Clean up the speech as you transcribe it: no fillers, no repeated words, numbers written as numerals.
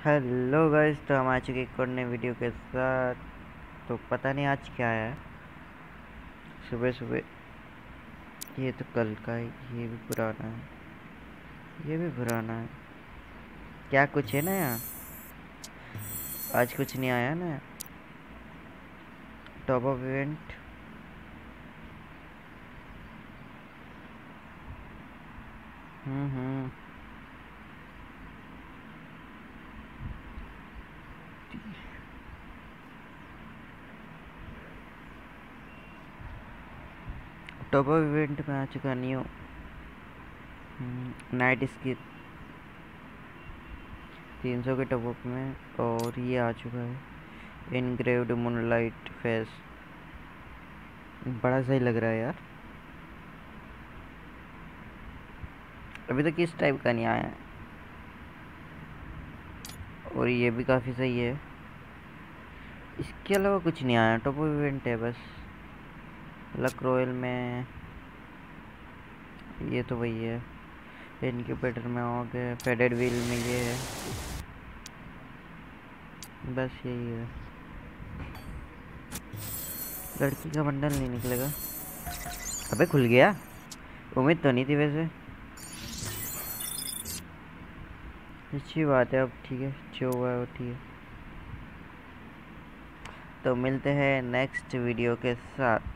Hello guys, तो हम आ चुके एक और नए वीडियो के साथ। तो पता नहीं आज क्या है। सुबह सुबह ये तो कल का है, ये भी पुराना है, ये भी पुराना है। क्या कुछ है नया? आज कुछ नहीं आया ना। Top up event. Hmm. Top up event में आ चुका न्यू नाइट इसकी 300 के टॉप अप में। और ये आ चुका है इनग्रेव्ड मूनलाइट फेस। बड़ा सही लग रहा है यार। अभी तक इस टाइप का नहीं आया है। और ये भी काफ़ी सही है। इसके अलावा कुछ नहीं आया। टॉप अप इवेंट है बस। लक रॉयल में ये तो वही है। इनक्यूबेटर में हो गए, फेडेड व्हील में ये है। बस यही है। लड़की का बंडल नहीं निकलेगा। अबे खुल गया। उम्मीद तो नहीं थी वैसे। अच्छी बात है। अब ठीक है, जो हुआ है वो ठीक है। तो मिलते हैं नेक्स्ट वीडियो के साथ।